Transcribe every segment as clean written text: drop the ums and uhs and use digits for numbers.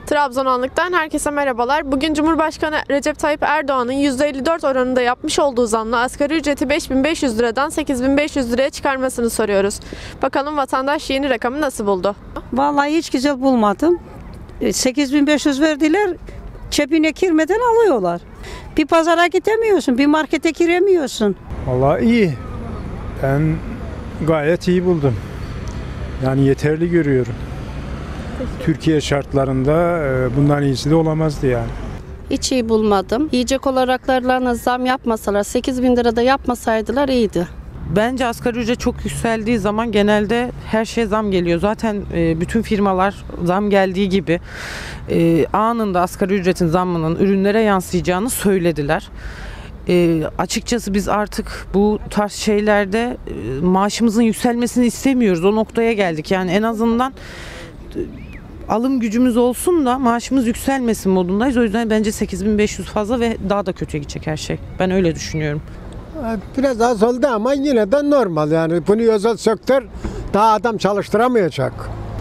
Trabzon Anlık'tan herkese merhabalar. Bugün Cumhurbaşkanı Recep Tayyip Erdoğan'ın %54 oranında yapmış olduğu zamla asgari ücreti 5.500 liradan 8.500 liraya çıkarmasını soruyoruz. Bakalım vatandaş yeni rakamı nasıl buldu? Vallahi hiç güzel bulmadım. 8.500 verdiler, cebine girmeden alıyorlar. Bir pazara gidemiyorsun, bir markete giremiyorsun. Vallahi iyi. Ben gayet iyi buldum. Yani yeterli görüyorum. Türkiye şartlarında bundan iyisi de olamazdı yani. Hiç iyi bulmadım. Yiyecek olaraklarına zam yapmasalar, 8.000 lira da yapmasaydılar iyiydi. Bence asgari ücret çok yükseldiği zaman genelde her şeye zam geliyor. Zaten bütün firmalar zam geldiği gibi anında asgari ücretin zammının ürünlere yansıyacağını söylediler. Açıkçası biz artık bu tarz şeylerde maaşımızın yükselmesini istemiyoruz. O noktaya geldik. Yani en azından alım gücümüz olsun da maaşımız yükselmesin modundayız. O yüzden bence 8.500 fazla ve daha da kötüye gidecek her şey. Ben öyle düşünüyorum. Biraz az oldu ama yine de normal yani. Bunu özel sektör daha adam çalıştıramayacak.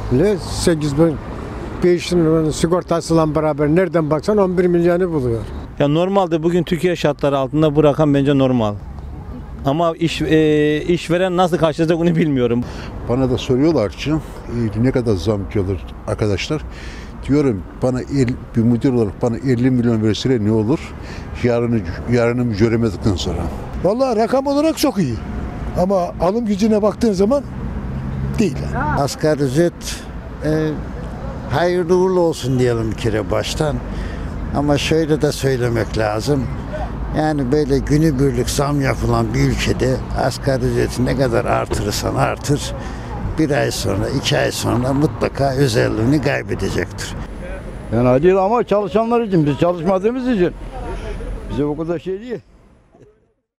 8.500 liranın sigortasıyla beraber nereden baksan 11 milyonu buluyor. Ya normalde bugün Türkiye şartları altında bu rakam bence normal. Ama işveren nasıl karşılayacak onu bilmiyorum. Bana da soruyorlar ki ne kadar zam gelir arkadaşlar. Diyorum bir müdür olarak bana 50 milyon verseler ne olur? Yarını göremedikten sonra. Vallahi rakam olarak çok iyi. Ama alım gücüne baktığın zaman değil. Asgari ücret hayırlı uğurlu olsun diyelim bir kere baştan. Ama şöyle de söylemek lazım. Yani böyle günübirlik zam yapılan bir ülkede asgari ücreti ne kadar artırırsan artır, bir ay sonra, 2 ay sonra mutlaka özelliğini kaybedecektir. Yani değil ama çalışanlar için, biz çalışmadığımız için bize o kadar şey değil.